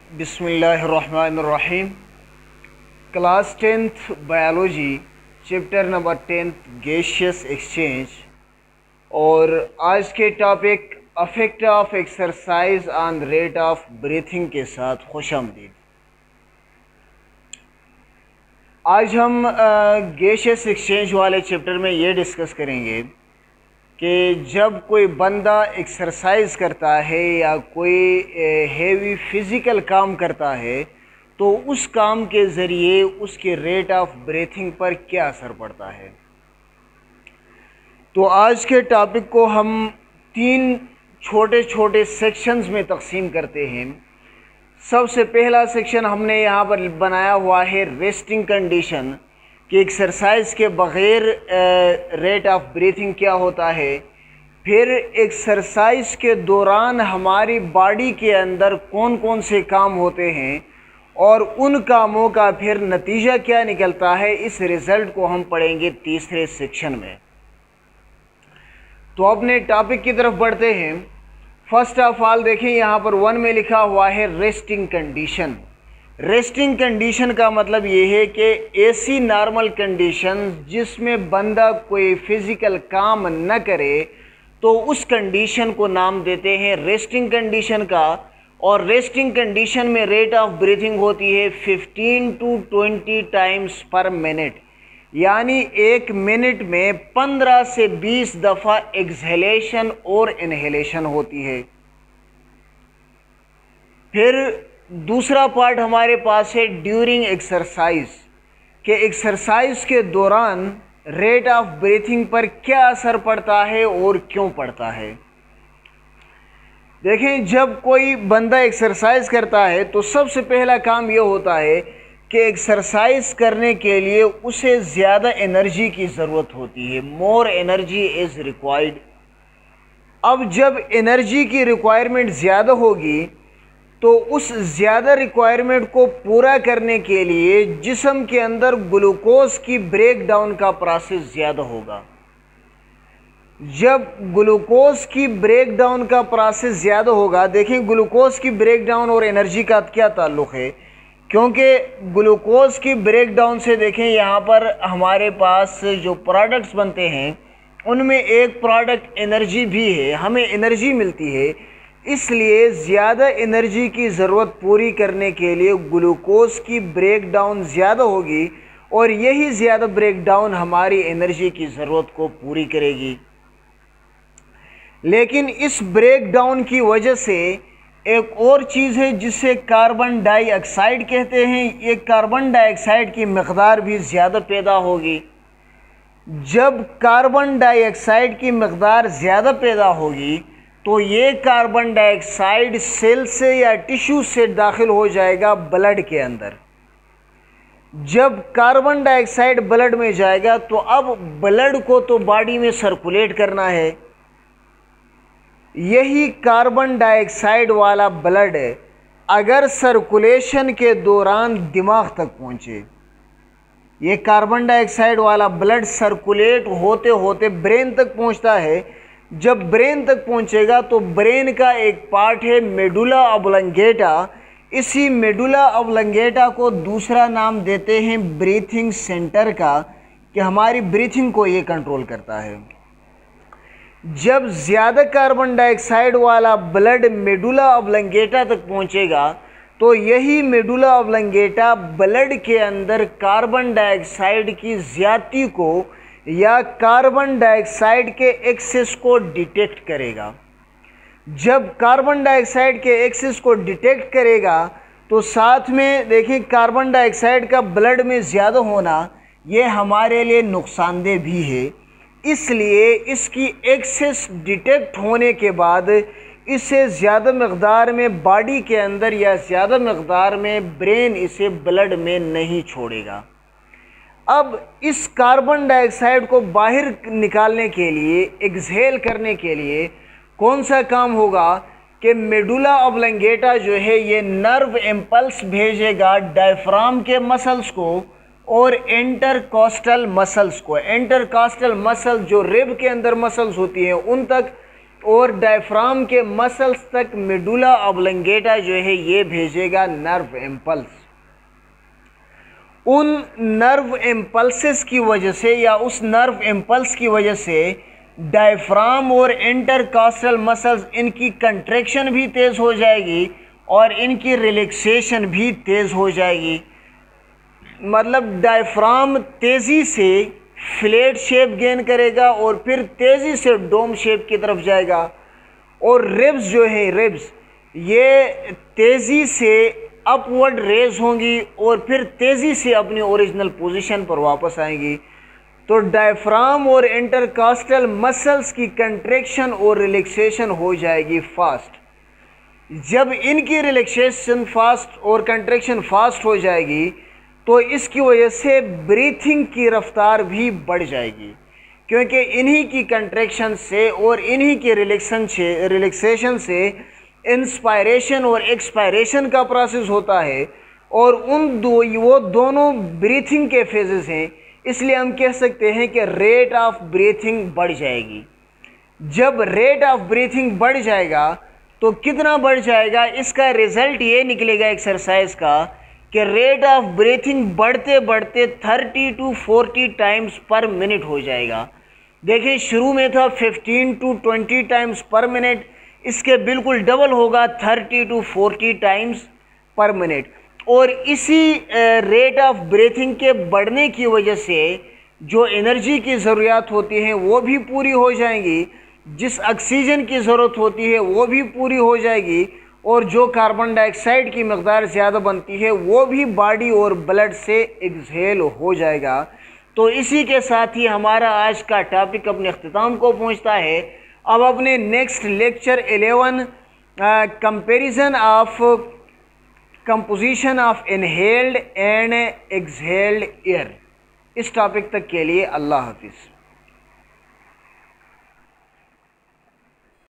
बिस्मिल्लाहिर्रहमानिर्रहीम। Class 10th biology chapter number 10th gaseous exchange और आज के topic affect of exercise on rate of breathing के साथ खुशामदीद। आज हम गैसियस एक्सचेंज वाले चैप्टर में ये डिस्कस करेंगे कि जब कोई बंदा एक्सरसाइज करता है या कोई हेवी फिज़िकल काम करता है तो उस काम के ज़रिए उसके रेट ऑफ ब्रीथिंग पर क्या असर पड़ता है। तो आज के टॉपिक को हम 3 छोटे छोटे सेक्शंस में तकसीम करते हैं। सबसे पहला सेक्शन हमने यहाँ पर बनाया हुआ है रेस्टिंग कंडीशन, कि एक्सरसाइज के बग़ैर रेट ऑफ ब्रीथिंग क्या होता है। फिर एक्सरसाइज के दौरान हमारी बॉडी के अंदर कौन कौन से काम होते हैं और उन कामों का फिर नतीजा क्या निकलता है, इस रिज़ल्ट को हम पढ़ेंगे तीसरे सेक्शन में। तो अपने टॉपिक की तरफ बढ़ते हैं। फर्स्ट ऑफ ऑल देखें, यहाँ पर 1 में लिखा हुआ है रेस्टिंग कंडीशन। रेस्टिंग कंडीशन का मतलब ये है कि ऐसी नॉर्मल कंडीशन जिसमें बंदा कोई फिज़िकल काम न करे तो उस कंडीशन को नाम देते हैं रेस्टिंग कंडीशन का। और रेस्टिंग कंडीशन में रेट ऑफ ब्रीथिंग होती है 15 to 20 टाइम्स पर मिनट, यानी 1 मिनट में 15 से 20 दफ़ा एक्सहेलेशन और इनहेलेशन होती है। फिर दूसरा पार्ट हमारे पास है ड्यूरिंग एक्सरसाइज, के एक्सरसाइज के दौरान रेट ऑफ ब्रीथिंग पर क्या असर पड़ता है और क्यों पड़ता है। देखें, जब कोई बंदा एक्सरसाइज करता है तो सबसे पहला काम यह होता है कि एक्सरसाइज करने के लिए उसे ज़्यादा एनर्जी की ज़रूरत होती है। More energy is required. अब जब एनर्जी की रिक्वायरमेंट ज़्यादा होगी तो उस ज़्यादा रिक्वायरमेंट को पूरा करने के लिए जिस्म के अंदर ग्लूकोज की ब्रेक डाउन का प्रोसेस ज़्यादा होगा। जब ग्लूकोज की ब्रेक डाउन का प्रोसेस ज़्यादा होगा, देखें ग्लूकोज की ब्रेक डाउन और एनर्जी का क्या ताल्लुक़ है, क्योंकि ग्लूकोज की ब्रेक डाउन से देखें यहाँ पर हमारे पास जो प्रोडक्ट्स बनते हैं उनमें एक प्रोडक्ट एनर्जी भी है, हमें एनर्जी मिलती है। इसलिए ज़्यादा एनर्जी की ज़रूरत पूरी करने के लिए ग्लूकोज की ब्रेक डाउन ज़्यादा होगी और यही ज़्यादा ब्रेक डाउन हमारी एनर्जी की ज़रूरत को पूरी करेगी। लेकिन इस ब्रेक डाउन की वजह से एक और चीज़ है जिसे कार्बन डाइऑक्साइड कहते हैं। ये कार्बन डाइऑक्साइड की मकदार भी ज़्यादा पैदा होगी। जब कार्बन डाइऑक्साइड की मकदार ज़्यादा पैदा होगी तो ये कार्बन डाइऑक्साइड सेल से या टिश्यू से दाखिल हो जाएगा ब्लड के अंदर। जब कार्बन डाइऑक्साइड ब्लड में जाएगा तो अब ब्लड को तो बॉडी में सर्कुलेट करना है। यही कार्बन डाइऑक्साइड वाला ब्लड अगर सर्कुलेशन के दौरान दिमाग तक पहुंचे, ये कार्बन डाइऑक्साइड वाला ब्लड सर्कुलेट होते होते ब्रेन तक पहुंचता है। जब ब्रेन तक पहुंचेगा तो ब्रेन का एक पार्ट है मेडुला ऑब्लंगेटा। इसी मेडुला ऑब्लंगेटा को दूसरा नाम देते हैं ब्रीथिंग सेंटर का, कि हमारी ब्रीथिंग को ये कंट्रोल करता है। जब ज़्यादा कार्बन डाइऑक्साइड वाला ब्लड मेडुला ऑब्लंगेटा तक पहुंचेगा तो यही मेडुला ऑब्लंगेटा ब्लड के अंदर कार्बन डाइऑक्साइड की ज़्यादती को या कार्बन डाइऑक्साइड के एक्सेस को डिटेक्ट करेगा। जब कार्बन डाइऑक्साइड के एक्सेस को डिटेक्ट करेगा तो साथ में देखिए कार्बन डाइऑक्साइड का ब्लड में ज़्यादा होना ये हमारे लिए नुकसानदेह भी है। इसलिए इसकी एक्सेस डिटेक्ट होने के बाद इसे ज़्यादा मकदार में बॉडी के अंदर या ज़्यादा मकदार में ब्रेन इसे ब्लड में नहीं छोड़ेगा। अब इस कार्बन डाइऑक्साइड को बाहर निकालने के लिए, एक्सहेल करने के लिए कौन सा काम होगा कि मेडुला ऑब्लंगेटा जो है ये नर्व इम्पल्स भेजेगा डायफ्राम के मसल्स को और इंटरकॉस्टल मसल्स को। इंटरकॉस्टल मसल जो रिब के अंदर मसल्स होती हैं उन तक, और डायफ्राम के मसल्स तक मेडुला ऑब्लंगेटा जो है ये भेजेगा नर्व इम्पल्स। उन नर्व इम्पल्सेस की वजह से या उस नर्व इम्पल्स की वजह से डायफ्राम और इंटरकॉस्टल मसल्स इनकी कंट्रैक्शन भी तेज़ हो जाएगी और इनकी रिलैक्सेशन भी तेज़ हो जाएगी। मतलब डायफ्राम तेज़ी से फ्लैट शेप गेन करेगा और फिर तेज़ी से डोम शेप की तरफ जाएगा। और रिब्स जो है, रिब्स ये तेज़ी से अपवर्ड रेज होंगी और फिर तेज़ी से अपनी ओरिजिनल पोजीशन पर वापस आएंगी। तो डायफ्राम और इंटरकॉस्टल मसल्स की कंट्रैक्शन और रिलैक्सेशन हो जाएगी फास्ट। जब इनकी रिलैक्सेशन फास्ट और कंट्रैक्शन फास्ट हो जाएगी तो इसकी वजह से ब्रीथिंग की रफ्तार भी बढ़ जाएगी, क्योंकि इन्हीं की कंट्रैक्शन से और इन्हीं के रिलैक्सेशन से इंस्पायरेशन और एक्सपायरेशन का प्रोसेस होता है और वो दोनों ब्रीथिंग के फेजेस हैं। इसलिए हम कह सकते हैं कि रेट ऑफ ब्रीथिंग बढ़ जाएगी। जब रेट ऑफ ब्रीथिंग बढ़ जाएगा तो कितना बढ़ जाएगा, इसका रिजल्ट ये निकलेगा एक्सरसाइज का कि रेट ऑफ ब्रीथिंग बढ़ते बढ़ते 30 to 40 टाइम्स पर मिनट हो जाएगा। देखिए शुरू में था 15 to 20 टाइम्स पर मिनट, इसके बिल्कुल डबल होगा 30 to 40 टाइम्स पर मिनट। और इसी रेट ऑफ ब्रीथिंग के बढ़ने की वजह से जो एनर्जी की ज़रूरियात होती हैं वो भी पूरी हो जाएंगी, जिस ऑक्सीजन की ज़रूरत होती है वो भी पूरी हो जाएगी और जो कार्बन डाइऑक्साइड की मकदार ज़्यादा बनती है वो भी बॉडी और ब्लड से एक्सहेल हो जाएगा। तो इसी के साथ ही हमारा आज का टॉपिक अपने अख्तिताम को पहुंचता है। अब अपने next lecture 11 comparison of composition of inhaled and exhaled air, इस टॉपिक तक के लिए अल्लाह हाफिज़।